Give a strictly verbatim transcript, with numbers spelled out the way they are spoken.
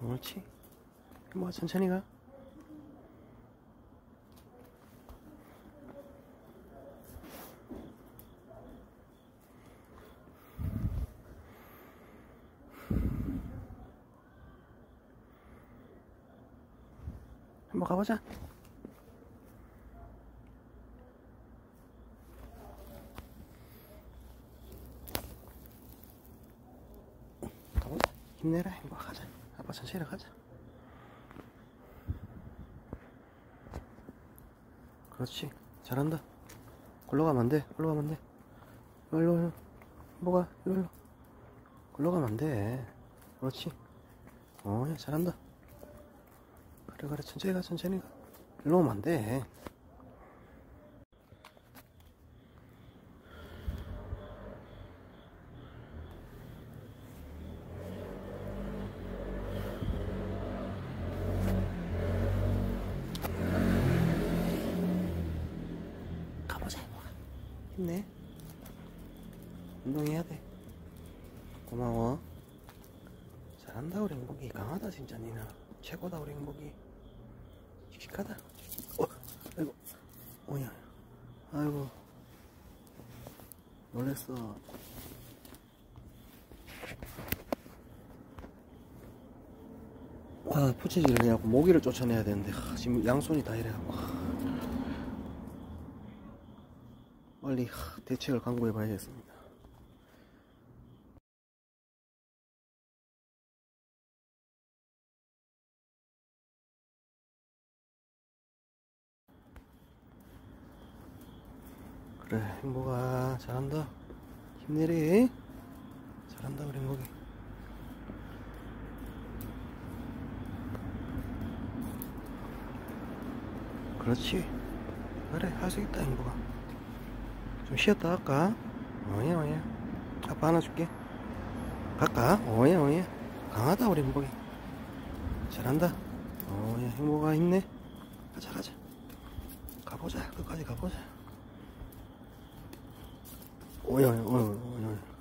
옳지. 뭐 천천히 가. 한번 가보자. 가보자. 힘내라. 행복아 가자. 아빠 천천히 가자. 그렇지. 잘한다. 글로 가면 안돼. 글로 가면 안돼. 일로 일로. 뭐가 일로 일로. 글로 가면 안돼. 그렇지. 어야 잘한다. 그래 그래 천천히 가 천천히 가. 일로 오면 안돼. 가보자. 힘내. 운동해야 돼. 고마워. 잘한다 우리 행복이. 강하다 진짜 니는. 최고다 우리 행복이. 씩씩하다. 어, 아이고. 오야. 아이고. 놀랬어. 아, 푸치질을 해갖고 모기를 쫓아내야 되는데 하, 지금 양손이 다 이래갖고 하. 빨리 하, 대책을 강구해 봐야겠습니다. 그래 행복아 잘한다. 힘내래. 잘한다 우리 행복이. 그렇지. 그래 할 수 있다 행복아. 좀 쉬었다 갈까? 어야 어야. 아빠 하나 줄게. 갈까? 어야 어야. 강하다 우리 행복이. 잘한다. 어야 행복아 힘내. 가자 가자. 가보자. 끝까지 가보자. 오야 오야 오야 오야.